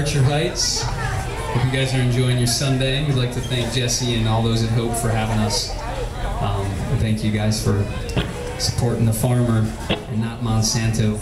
Archer Heights. Hope you guys are enjoying your Sunday. We'd like to thank Jesse and all those at Hope for having us. And thank you guys for supporting the farmer and not Monsanto.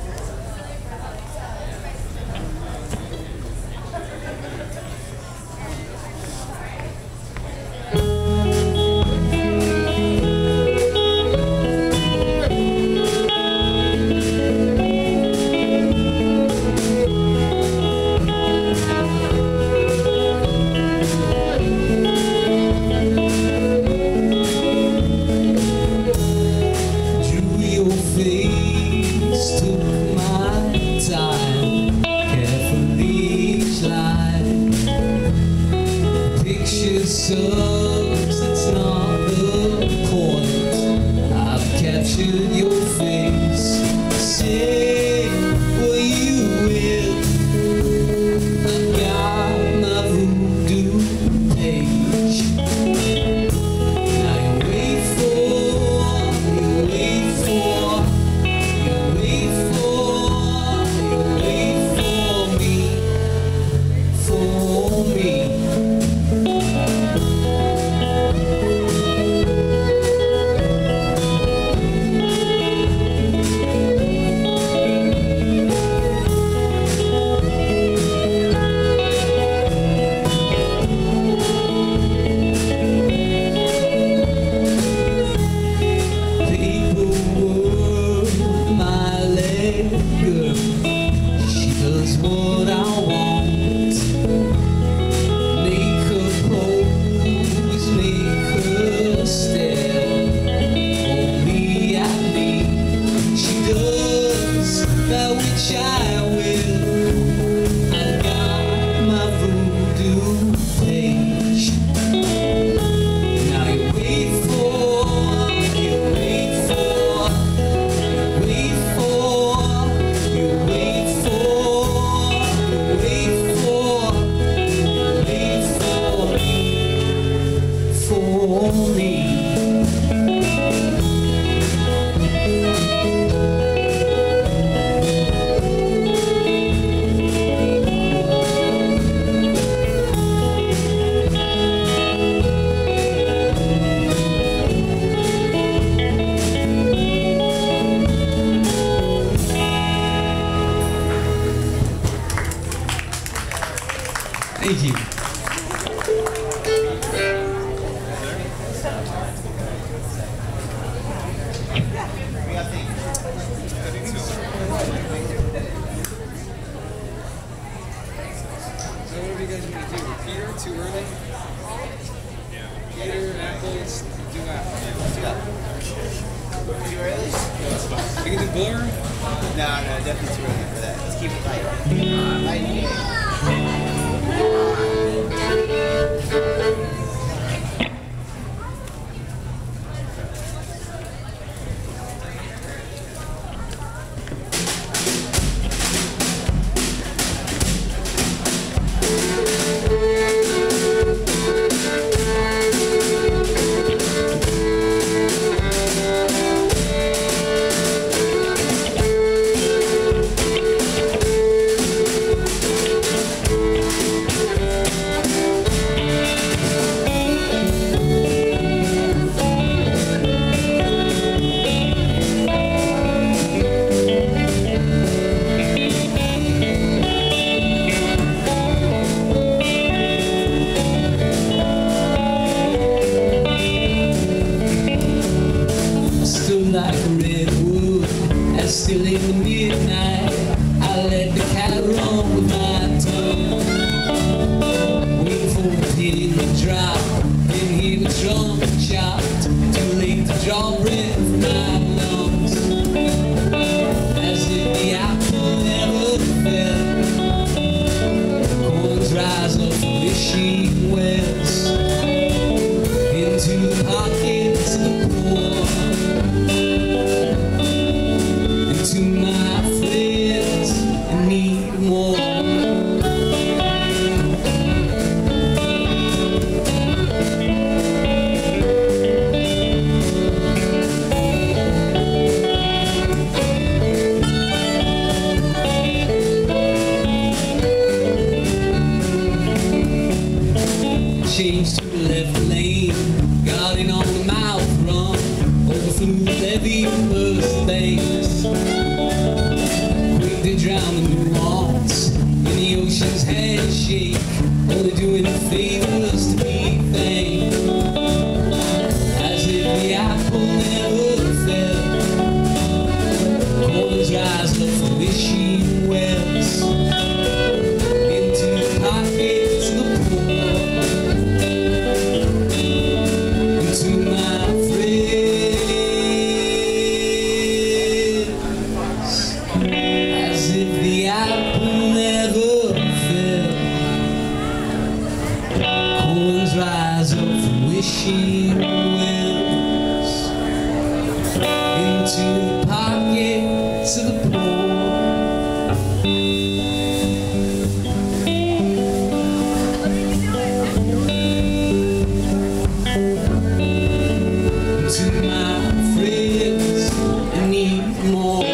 Thank you. through levee birthdays, quick to drown the nuance in the ocean's handshake, only doing favors to be thanked, as if the apple never fell. Corners rise up from wishing wells into the pockets of the poor, into my friends, as if the apple never fell. Corns rise up from wishing wells into the pockets of the poor. To my friends, I need more.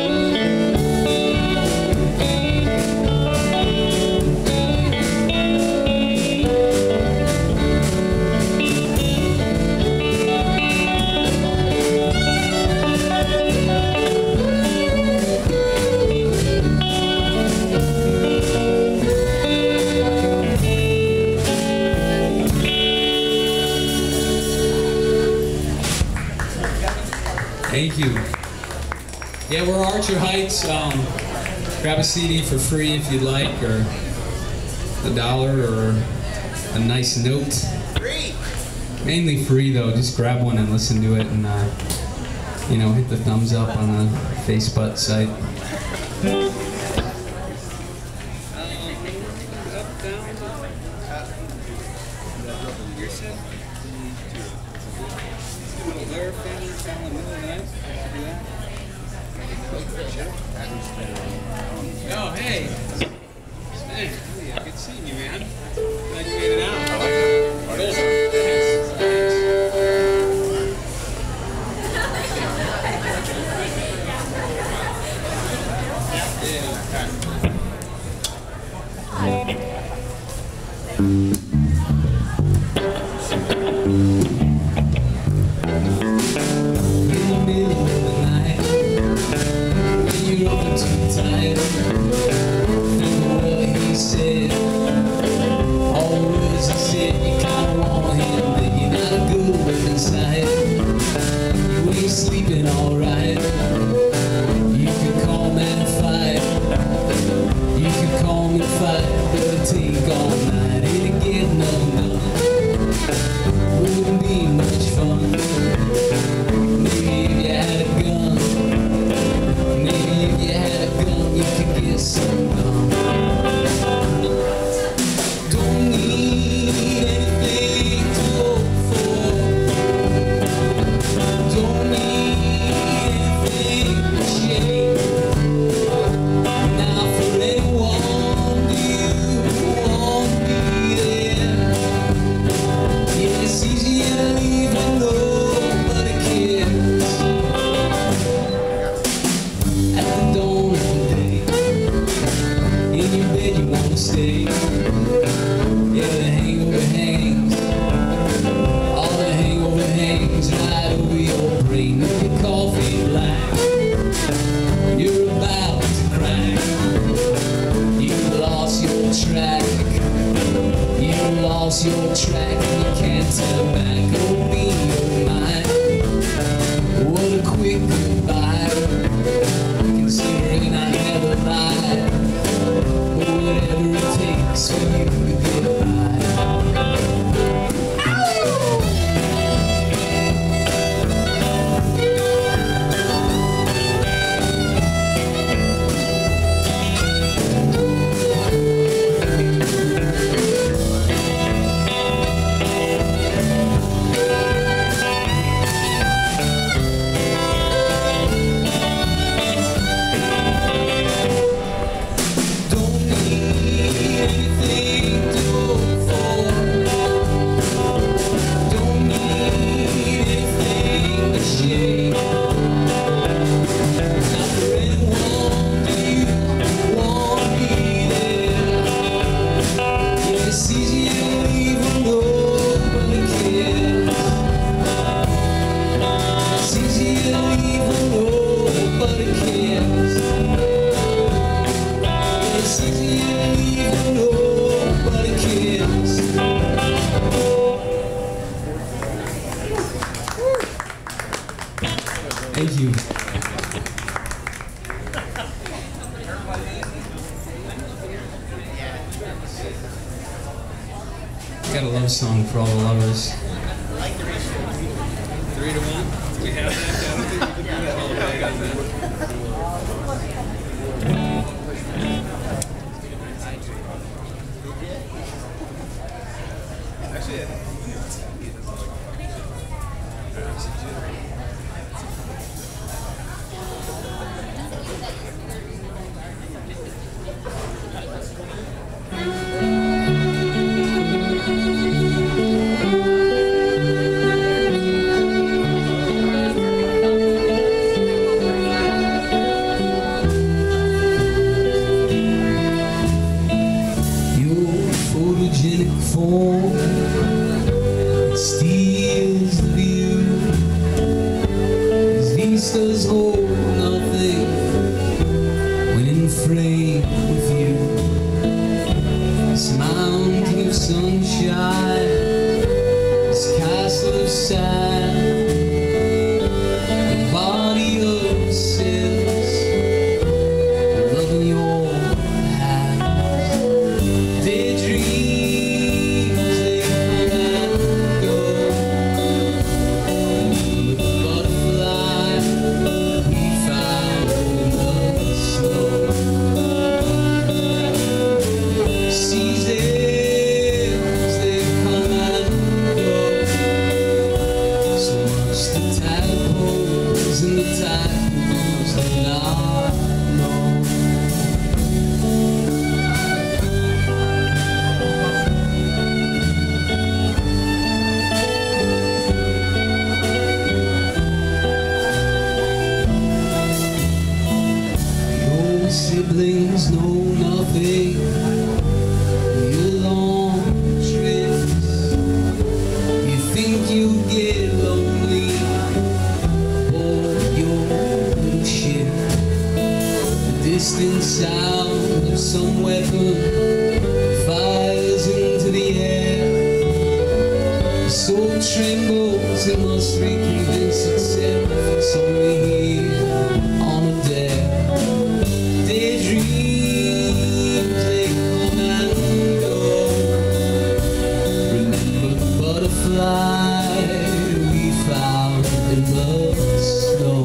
Thank you. Yeah, we're Archer Heights. Grab a CD for free if you'd like, or $1 or a nice note. Free. Mainly free though. Just grab one and listen to it, and you know, hit the thumbs up on the Facebook site. Oh, hey. Hey, good seeing you, man. Glad you made it out. I like it. Too tired, remember what he said. Thank you. Got a love song for all the lovers. 3 to 1. Do we have that? I don't think we can do that. Oh, okay, I got that. Actually, form steals the view. These vistas hold nothing when in frame with you. This mountain of sunshine, this castle of sand, the body of sins, love in your hands. Daydreams, they come and go. The butterfly we found in the snow. Seasons, they come and go. So much the tadpoles and the tadpoles do not know. Your siblings know nothing. Your long trips. You think you'll get lonely aboard your little ship. The distant sound of some weapon fires into the air. The soul trembles, it must reconvince itself. It's only here on a dare. Daydreams, they come and go. Remember the butterfly we found in the snow.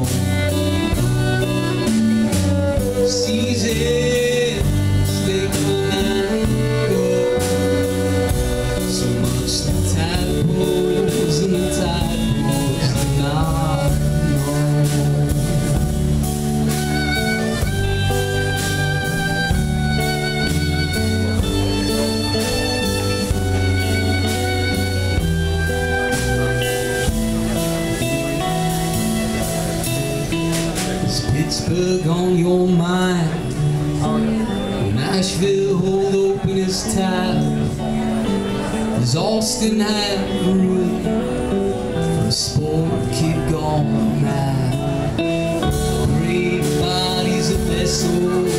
Seasons, they come and go. So much the tadpoles and the tadpoles do not know. Is Pittsburgh on your mind? Nashville hold open its tap. Does Austin have room for a sport kid gone mad? Great bodies of vessels